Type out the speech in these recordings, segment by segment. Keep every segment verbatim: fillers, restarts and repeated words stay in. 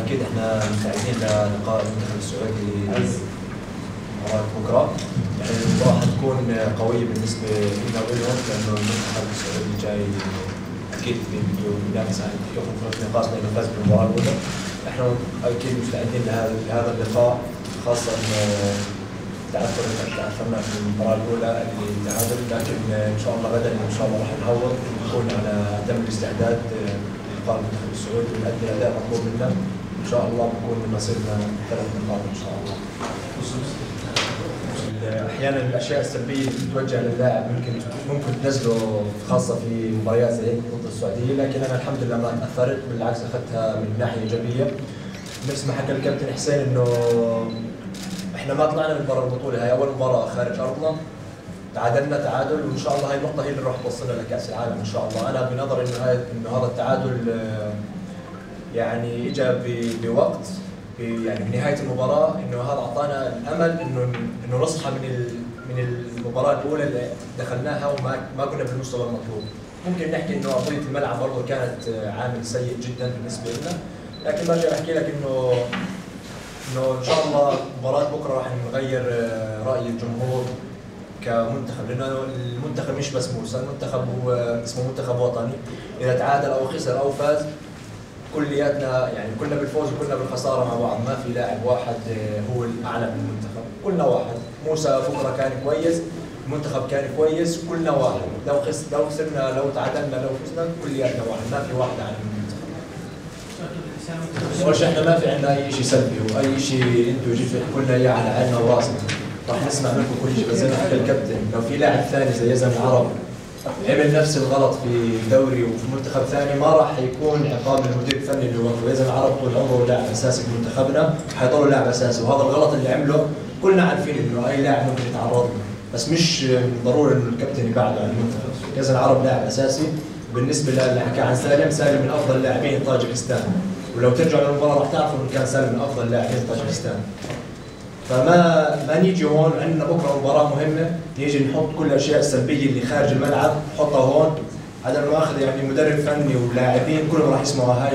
اكيد احنا مستعدين للقاء المنتخب السعودي مباراة بكره. يعني المباراة حتكون قوية بالنسبة لنا ولهم، لأنه المنتخب السعودي جاي اكيد بده ينافس على ياخذ ثلاث نقاط لأنه فاز بالمباراة الأولى. احنا اكيد مستعدين لهذا لهذا اللقاء، خاصة تعثر تعثرنا في المباراة الأولى اللي تعادل، لكن إن شاء الله غدا إن شاء الله راح نعوض ونكون على أتم الاستعداد للقاء المنتخب السعودي ونؤدي أداء مطلوب منا. إن شاء الله بكون نصيبنا ثلاث نقاط إن شاء الله. أحيانا الأشياء السلبية اللي بتتوجه للاعب ممكن ممكن تنزله، خاصة في مباريات زي ضد السعودية، لكن أنا الحمد لله ما تأثرت، بالعكس أخذتها من ناحية إيجابية. نفس ما حكى الكابتن حسين إنه احنا ما طلعنا من برا البطوله، هاي اول مباراه خارج ارضنا، تعادلنا تعادل، وان شاء الله هاي النقطه هي اللي راح توصلنا لكاس العالم ان شاء الله. انا بنظري انه هاي انه هذا التعادل يعني اجى بوقت يعني بنهايه المباراه، انه هذا اعطانا الامل انه انه نصحى من من المباراه الاولى اللي دخلناها وما ما كنا بالمستوى المطلوب. ممكن نحكي انه ارضيه الملعب برضه كانت عامل سيء جدا بالنسبه لنا، لكن برجع بحكي لك انه انه ان شاء الله مباراة بكره راح نغير راي الجمهور كمنتخب، لانه المنتخب مش بس موسى، المنتخب هو اسمه منتخب وطني، اذا تعادل او خسر او فاز كلياتنا يعني كلنا بالفوز وكلنا بالخساره مع بعض، ما في لاعب واحد هو الاعلى من المنتخب، كلنا واحد. موسى بكره كان كويس، المنتخب كان كويس، كلنا واحد، لو خس لو خسرنا لو تعادلنا لو فزنا كلياتنا واحد، ما في واحد اعلى من المنتخب. اول شيء احنا ما في عندنا اي شيء سلبي واي شيء انتم جيتوا تحكوا لنا اياه على عيننا وراسنا، راح نسمع منكم كل شيء. بس زي ما حكى الكابتن لو في لاعب ثاني زي يزن العرب عمل نفس الغلط في دوري وفي منتخب ثاني، ما راح يكون عقاب المدير الفني اللي هو يزن العرب طول عمره لاعب اساسي في منتخبنا، حيضل لاعب اساسي، وهذا الغلط اللي عمله كلنا عارفين انه اي لاعب ممكن يتعرض له، بس مش ضروري انه الكابتن يبعده عن المنتخب. يزن العرب لاعب اساسي. بالنسبه للي حكى عن سالم، سالم من افضل اللاعبين طاجكستان، ولو ترجعوا للمباراه راح تعرفوا انه كان سالم من افضل لاعبين طاجكستان. فما ما نيجي هون عندنا بكره مباراه مهمه نيجي نحط كل الاشياء السلبيه اللي خارج الملعب نحطها هون، هذا المؤاخذ يعني مدرب فني ولاعبين كلهم راح يسمعوا هاي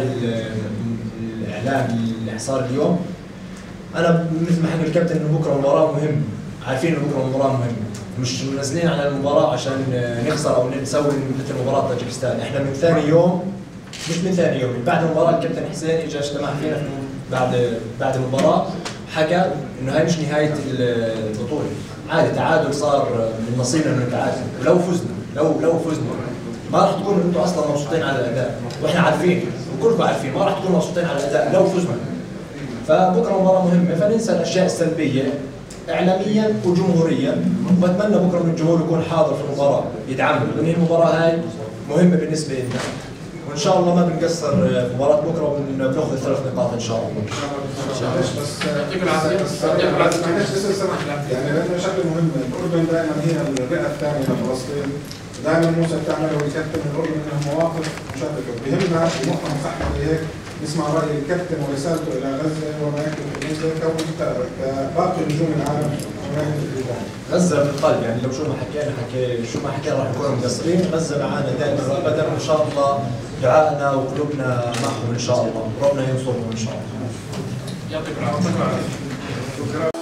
الاعلان اللي صار اليوم. انا مثل ما حكى الكابتن انه بكره مباراه مهمه، عارفين انه بكره مباراه مهمه، مش منزلين على المباراه عشان نخسر او نسوي مثل مباراه طاجكستان. احنا من ثاني يوم مش من ثاني يوم، من بعد المباراه الكابتن حسين اجى اجتمع فينا بعد بعد المباراه، حكى انه هاي مش نهايه البطوله، عادي تعادل صار من نصيبنا انه نتعادل، ولو فزنا لو لو فزنا ما راح تكونوا انتم اصلا مبسوطين على الاداء، واحنا عارفين وكلكم عارفين ما راح تكونوا مبسوطين على الاداء لو فزنا. فبكره مباراه مهمه، فننسى الاشياء السلبيه اعلاميا وجمهوريا، وبتمنى بكره من الجمهور يكون حاضر في المباراه يدعمنا، لان المباراه هاي مهمه بالنسبه لنا، وان شاء الله ما بنقصر في مباراه بكره وبناخذ ثلاث نقاط ان شاء الله. بس يعطيك العافيه. بس معلش بس سمح يعني لانه شغله مهمه، الاردن دائما هي الرئه الثانيه لفلسطين، دائما موسى بتعمله ويكتم الاردن انها مواقف مشرفه، بهمنا بنقطه مصححه زي هيك نسمع راي الكابتن ورسالته الى غزه وما يكتب في غزه كباقي نجوم العالم وما يكتب في غزه بالقلب، يعني لو شو ما حكينا حكي شو ما حكينا راح نكون مقصرين. غزه معنا دائما وابدا، وان شاء الله دعائنا وقلوبنا معهم ان شاء الله، وربنا ينصرهم ان شاء الله. يعطيك العافيه.